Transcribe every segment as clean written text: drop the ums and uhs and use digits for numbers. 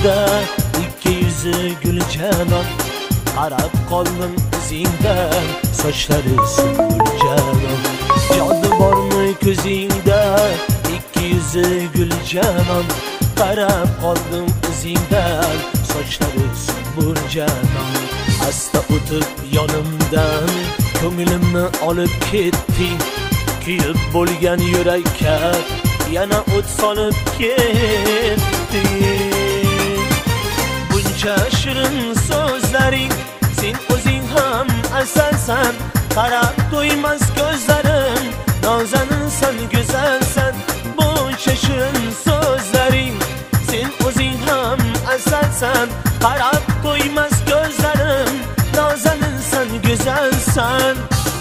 ko'zingda ikki yuzi gul janon, qarab qoldim izingdan sochlari gul janon. Jodu bormi ko'zingda ikki yuzi gul janon, qarab qoldim izingdan sochlari gul janon. Asta o'tib yonimdan ko'nglimni olib ketding, kuyib bo'lgan yurakka yana o't solib ketding. Buncha shirin so'zlaring, sen o'zing ham asalsan, qarab to'ymas ko'zlarim, nozaninsan, go'zalsan. Buncha shirin so'zlaring, sen o'zing ham asalsan, qarab to'ymas ko'zlarim, nozaninsan, go'zalsan.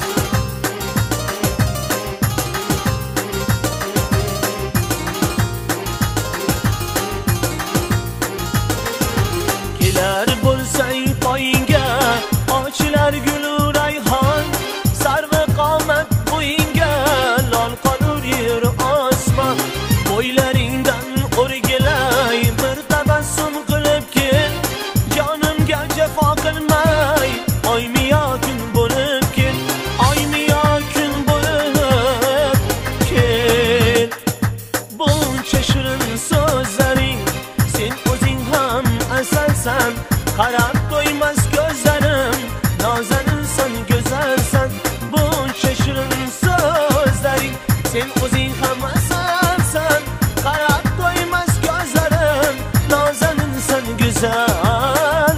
Kelar bo'lsang poyingga, ochilar gulu rayhon, sarvi qomat bo'yingga, lol qolur yer osmon. Bo'ylaringdan o'rgilay, bir tabassum qilib kel, jonimga jafo qilmay, oymi yo kun bo'lib kel, oymi yo kun bo'lib kel. Buncha shirin so'zlaring, sen o'zing ham asalsan, qarab to'ymas ko'zlarim, nozaninsan, go'zalsan. Buncha shirin so'zlaring, sen o'zing ham asalsan, qarab to'ymas ko'zlarim, nozaninsan, go'zalsan.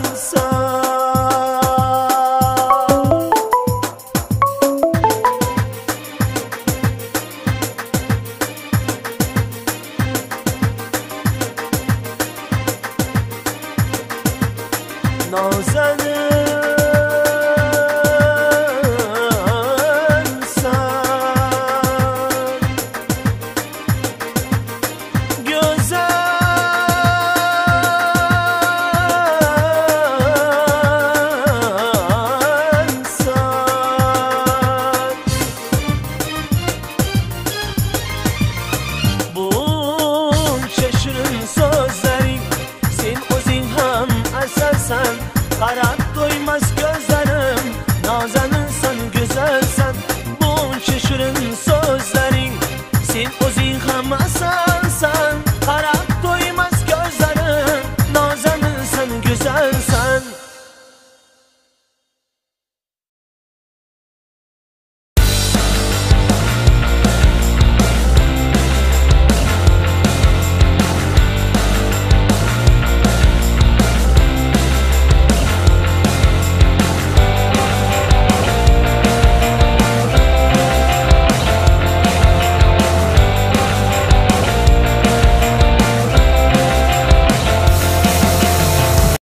Buncha shirin so'zlaring, sen o'zing ham asalsan, qarab to'ymas ko'zlarim, nozaninsan, go'zalsan. Buncha shirin so'zlaring, sen o'zing ham asalsan.